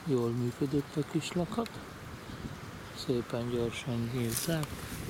Jól működött a kis lakat. Szépen gyorsan nyílták.